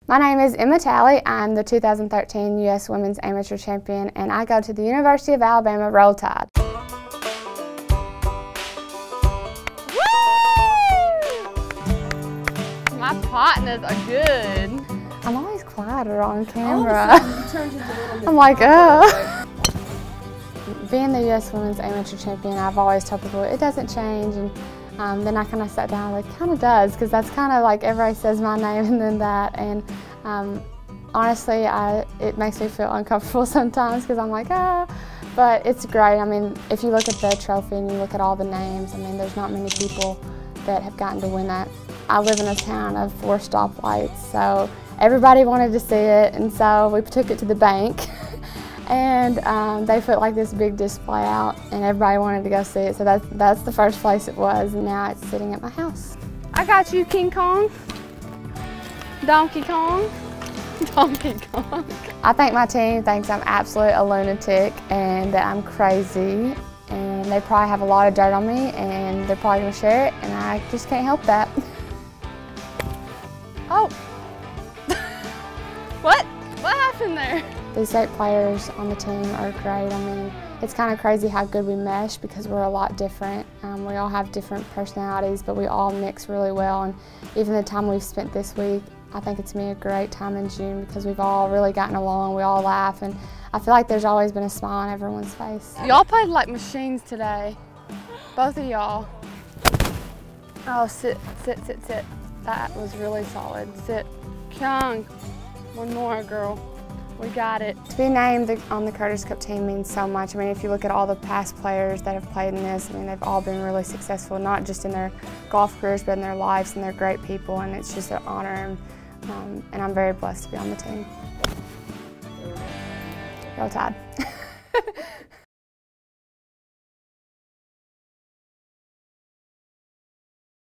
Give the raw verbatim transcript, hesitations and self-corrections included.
My name is Emma Talley. I'm the two thousand thirteen U S Women's Amateur Champion, and I go to the University of Alabama Roll Tide. My partners are good. I'm always quieter on camera. I'm like, oh. Being the U S Women's Amateur Champion, I've always told people it doesn't change, and um, then I kind of sat down, like, it kind of does, because that's kind of like everybody says my name and then that, and um, honestly, I, it makes me feel uncomfortable sometimes because I'm like, ah, but it's great. I mean, if you look at the trophy and you look at all the names, I mean, there's not many people that have gotten to win that. I live in a town of four stoplights, so everybody wanted to see it, and so we took it to the bank. And um, they put like this big display out, and everybody wanted to go see it. So that's, that's the first place it was, and now it's sitting at my house. I got you, King Kong. Donkey Kong. Donkey Kong. I think my team thinks I'm absolutely a lunatic and that I'm crazy, and they probably have a lot of dirt on me, and they're probably going to share it, and I just can't help that. Oh. What? What happened there? These eight players on the team are great. I mean, it's kind of crazy how good we mesh because we're a lot different. Um, we all have different personalities, but we all mix really well. And even the time we've spent this week, I think it's been a great time in June because we've all really gotten along, we all laugh, and I feel like there's always been a smile on everyone's face. Y'all played like machines today, both of y'all. Oh, sit, sit, sit, sit. That was really solid. Sit. Kyung, one more, girl. We got it. To be named on the Curtis Cup team means so much. I mean, if you look at all the past players that have played in this, I mean, they've all been really successful, not just in their golf careers, but in their lives, and they're great people, and it's just an honor, and, um, and I'm very blessed to be on the team. Roll Tide.